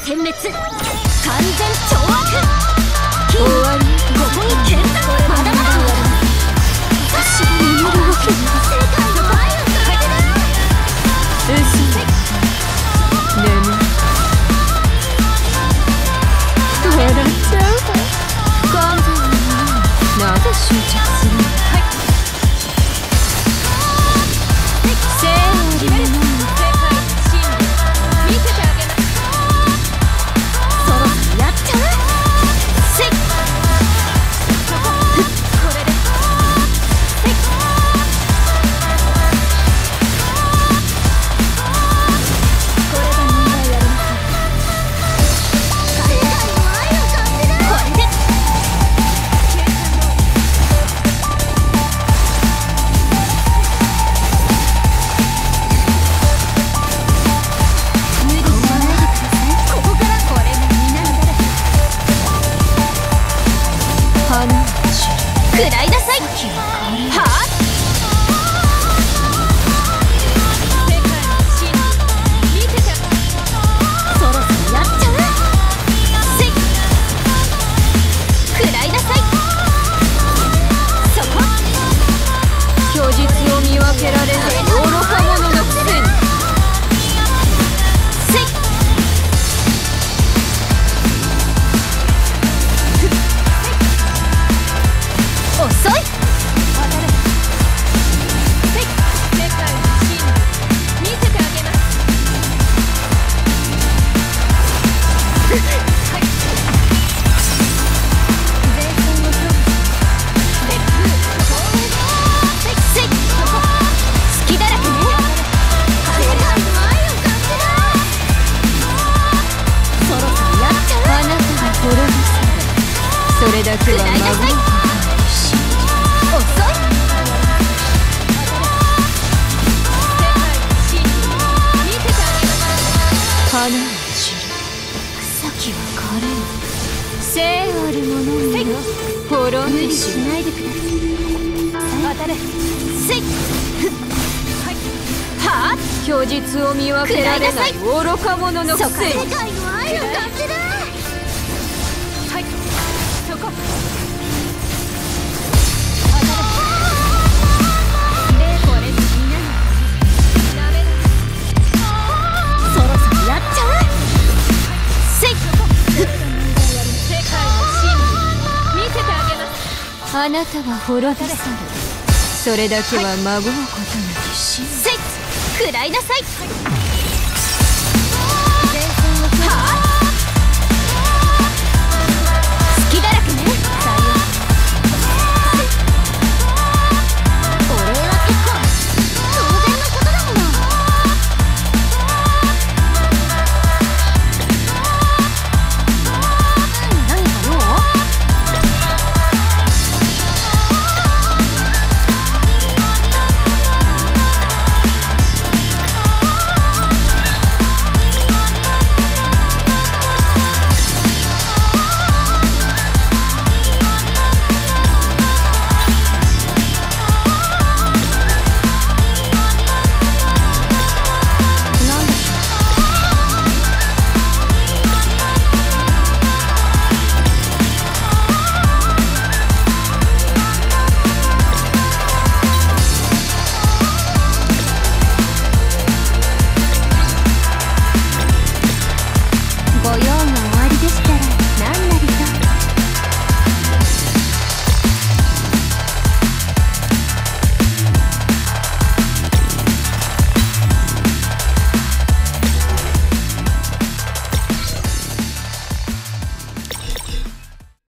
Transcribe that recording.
殲滅、完全懲悪。終わり。ここに剣だ。まだまだ。私が眠るわけ。世界の愛を感じる。嘘。眠る。笑っちゃう。完全になぜ執着するの。正義の世界の真理見せてあげます。そろそろやっちゃう。せい。これで。せい。これが問題ありません。世界の愛を感じる。これで。無理しないでください。ここからこれがみんなの誰。花を食らいなさい。はあ。世界の真理見せて。そろそろやっちゃう。せい。食らいなさい。そこ。虚実を見分けられない愚か者のくせに。せい。遅い。当たれ。せい。世界の真理見せてあげます。はい。前線を強く。せい。せい。せい。隙だらけね。世界の愛を感じる。そろそろやっちゃう。あなたが滅ぼされ、それだけは守ることが必死。遅い。世界の真理見せてあげます。花を散る。草木は枯れる。生あるものには滅んでしないでください。当たれ。せい。はい。はあ。虚実を見分けられない愚か者のくせに。世界の愛を感じる。はい。そこ。当たれ。でこれでみんなのダメだ。そろそろやっちゃう。せい。世界の真理見せてあげます。あなたは滅び去る。それだけはまごうことに必死。せい。食らいなさい。はあ。隙だらけね。これは結構当然のことだもの。何か用？ご用がおありでしたら